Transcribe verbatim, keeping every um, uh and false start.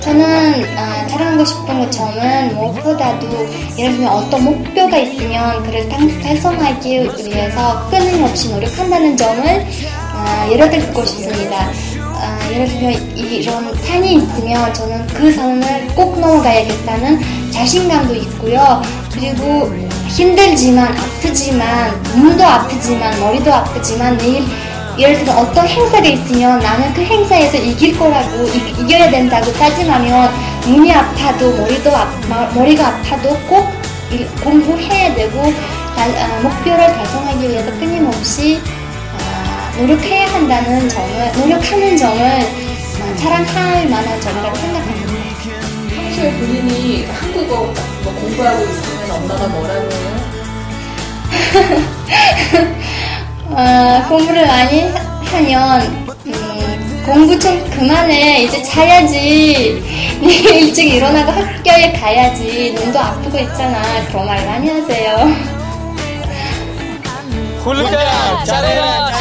저는 아, 자랑하고 싶은 것 저는 무엇보다도 예를 들면 어떤 목표가 있으면 그를 달성하기 위해서 끊임없이 노력한다는 점을 아, 예를 들고 싶습니다. 아, 예를 들면 이런 산이 있으면 저는 그 산을 꼭 넘어가야겠다는 자신감도 있고요. 그리고 힘들지만 아프지만 눈도 아프지만 머리도 아프지만 내일 예를 들어 어떤 행사가 있으면 나는 그 행사에서 이길 거라고 이, 이겨야 된다고 다짐하면 눈이 아파도 머리도 아, 머리가 아파도 꼭 일, 공부해야 되고 달, 아, 목표를 달성하기 위해서 끊임없이 아, 노력해야 한다는 점을 노력하는 점을 아, 자랑할 만한 점이라고 생각합니다. 평소에 본인이 한국어 뭐 공부하고 있으면 엄마가 뭐라고 해요? 어, 공부를 많이 하면 음, 공부 좀 그만해 이제 자야지 내일 일찍 일어나고 학교에 가야지 눈도 아프고 있잖아 그런 말 많이 하세요. 훌륭해 잘해라